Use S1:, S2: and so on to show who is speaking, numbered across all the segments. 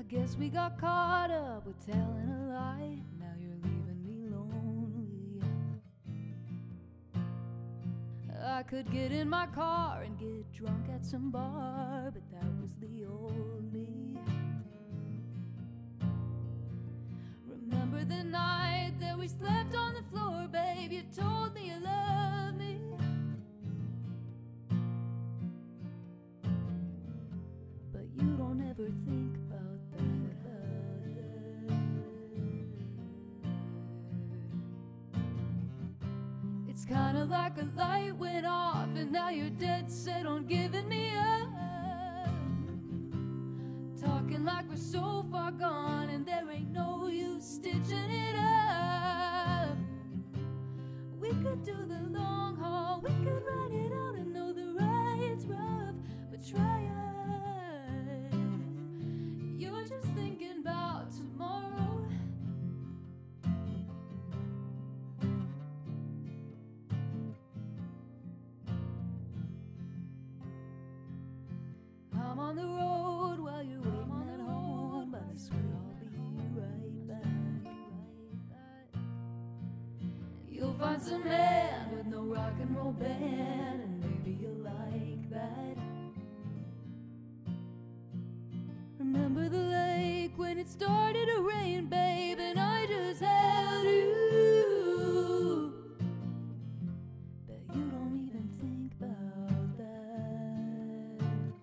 S1: I guess we got caught up with telling a lie. Now you're leaving me lonely. I could get in my car and get drunk at some bar, but that was the old me. Remember the night that we slept on the floor, babe? You told me you loved me. But you don't ever think about that. It's kinda like a light went off and now you're dead set on giving me up. Talking like we're so far gone and there ain't no use stitching it up. We could do the long haul, we could ride it out and know the ride's rough, but try it. You're just thinking about tomorrow. I'm on the road while you're waiting at home, but I swear I'll be right back. You'll find some man with no rock and roll band, and maybe you'll like that. Remember the lake when it started to rain, babe, and I just held you. Bet you don't even think about that.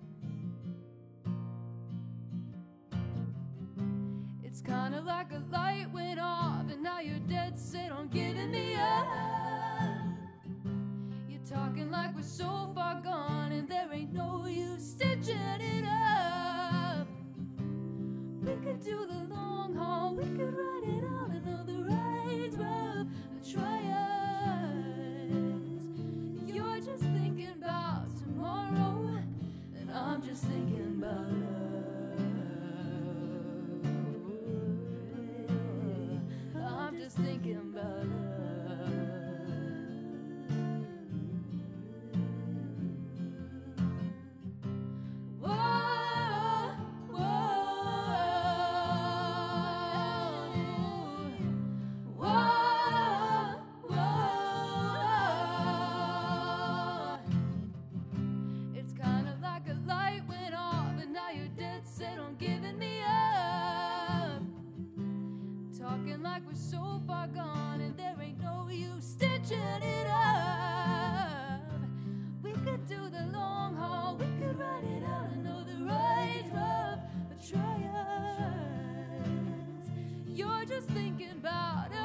S1: It's kinda like a light went off and now you're dead set on giving me up. You're talking like we're so far gone and there ain't no use stitching it up. We could do the long haul, we could ride it out and know the ride's rough, but try us. You're just thinking about tomorrow, and I'm just thinking about love. I'm just thinking about love. Talking like we're so far gone and there ain't no use stitching it up. We could do the long haul, we could ride it out and know the ride's rough, but try us. You're just thinking about